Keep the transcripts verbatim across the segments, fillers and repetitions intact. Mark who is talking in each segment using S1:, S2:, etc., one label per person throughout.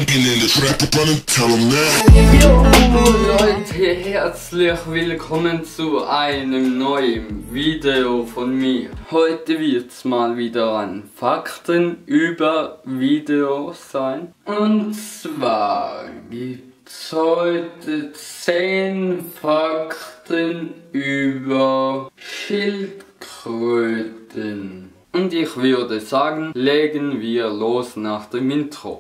S1: Jo Leute, herzlich willkommen zu einem neuen Video von mir. Heute wird es mal wieder ein Fakten über Video sein. Und zwar gibt es heute zehn Fakten über Schildkröten. Und ich würde sagen, legen wir los nach dem Intro.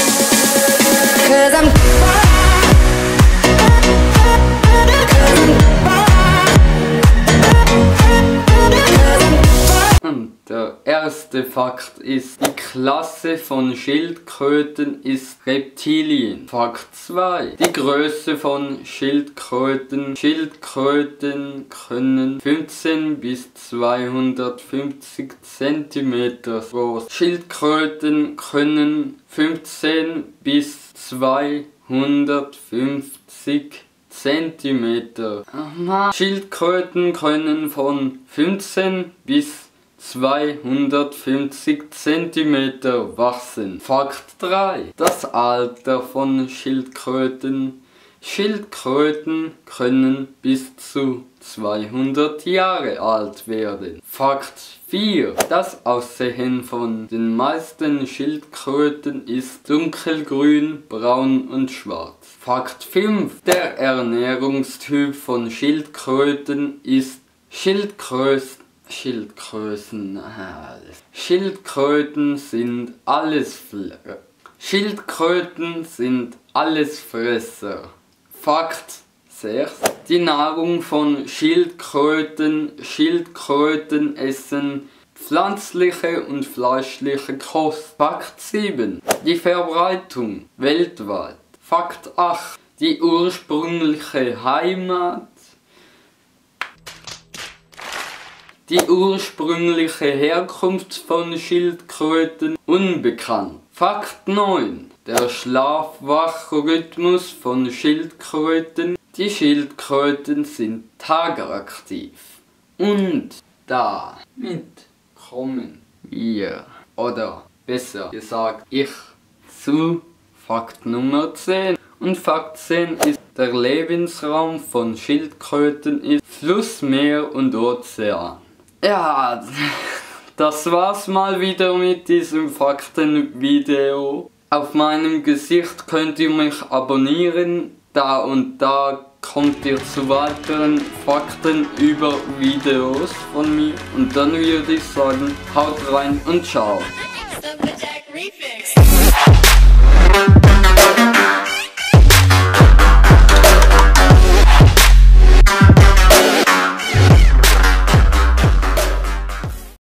S1: Und der erste Fakt ist, die Klasse von Schildkröten ist Reptilien. Fakt zwei. Die Größe von Schildkröten. Schildkröten können fünfzehn bis zweihundertfünfzig Zentimeter groß. Schildkröten können fünfzehn bis zweihundertfünfzig Zentimeter. Schildkröten können von fünfzehn bis zweihundertfünfzig Zentimeter wachsen. Fakt drei. Das Alter von Schildkröten. Schildkröten können bis zu zweihundert Jahre alt werden. Fakt vier. Das Aussehen von den meisten Schildkröten ist dunkelgrün, braun und schwarz. Fakt fünf. Der Ernährungstyp von Schildkröten ist Schildkröten. Schildkröten. Schildkröten sind alles Schildkröten sind Allesfresser. Fakt sechs. Die Nahrung von Schildkröten. Schildkröten essen pflanzliche und fleischliche Kost. Fakt sieben. Die Verbreitung weltweit. Fakt acht. Die ursprüngliche Heimat. Die ursprüngliche Herkunft von Schildkröten unbekannt. Fakt neun. Der Schlaf-Wach-Rhythmus von Schildkröten. Die Schildkröten sind tagaktiv. Und damit kommen wir, oder besser gesagt ich, zu Fakt Nummer zehn. Und Fakt zehn ist, der Lebensraum von Schildkröten ist Fluss, Meer und Ozean. Ja, das war's mal wieder mit diesem Faktenvideo. Auf meinem Gesicht könnt ihr mich abonnieren. Da und da kommt ihr zu weiteren Fakten über Videos von mir. Und dann würde ich sagen, haut rein und ciao.